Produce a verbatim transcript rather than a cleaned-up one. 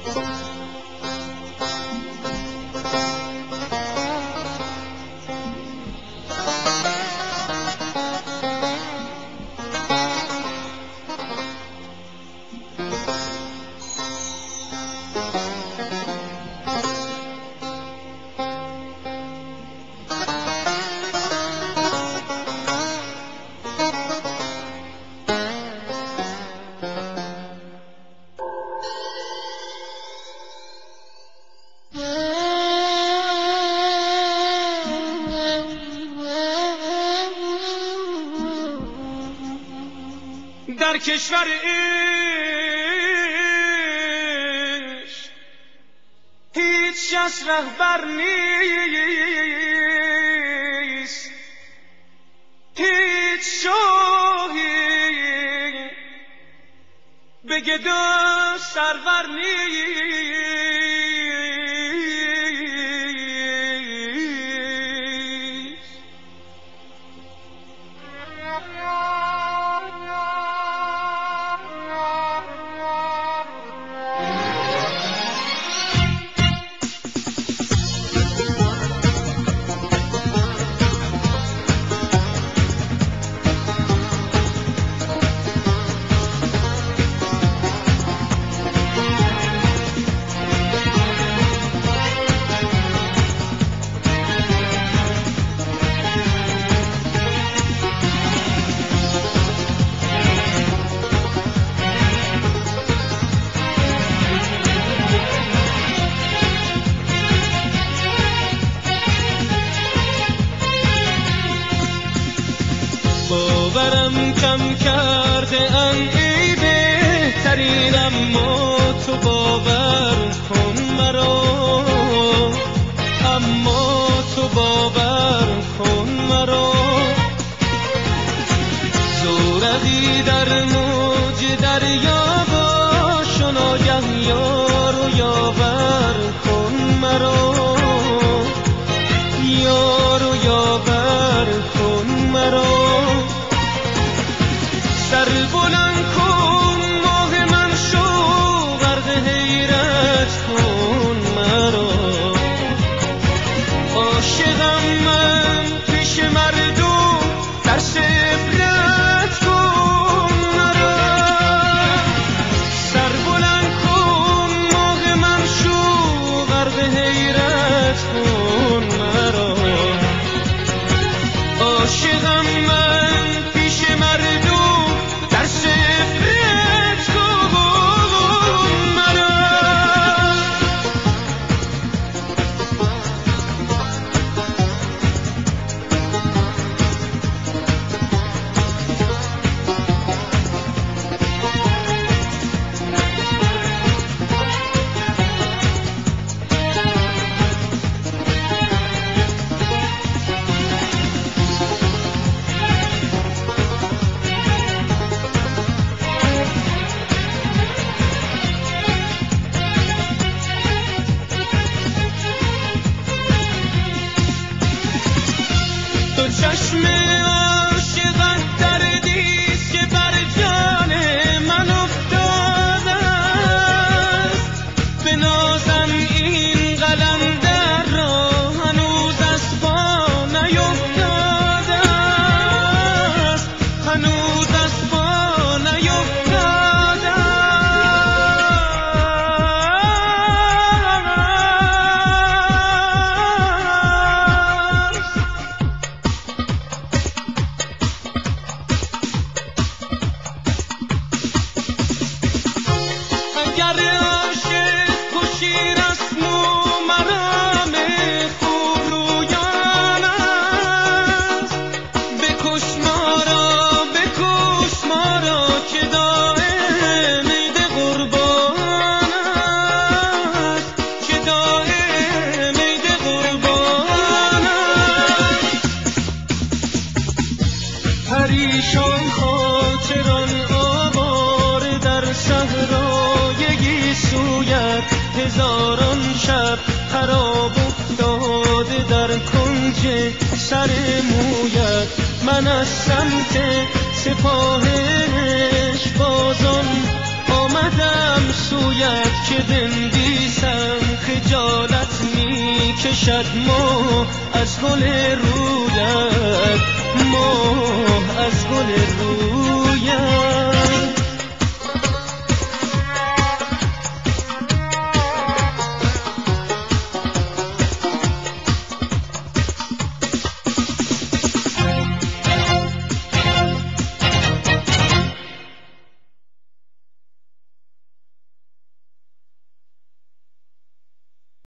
در کشور عشق هیچ کس رهبر نیست، هیچ شاهی به گدا سرور نیست. باورم کم کرده ام ای بهترین، اما تو باور کن مرا، اما تو باور کن مرا. زورقی در موج دریا باش و ناگه یار و یاور کن مرا، یار و یاور کن مرا. سر بلند کن ماه من شو غرق حیرت کن مرا. عاشقم من پیش مردم درس عبرت کن مرا. سر بلند کن ماه من شو غرق حیرت کن مرا. عاشقم من پیش مردم تو چشم عاشقت دردیست که بر جان من افتاده است. بنازم این قلندر را هنوز از پا نیفتاده است، هنوز از پا نیفتاده گر عاشق کشی رسم و مرام خوب رویان است. بکش ما را بکش ما را که دائم عید قربان است، که دائم عید قربان است. پریشان خاطران آواره در صحرای سویت، هزاران شب خراب افتاده در کنج سر مویت. من از سمت سپاه عشق بازان آمدم سویت که بندیسم خجالت می کشد ماه از گل رویت، ماه از گل رویت.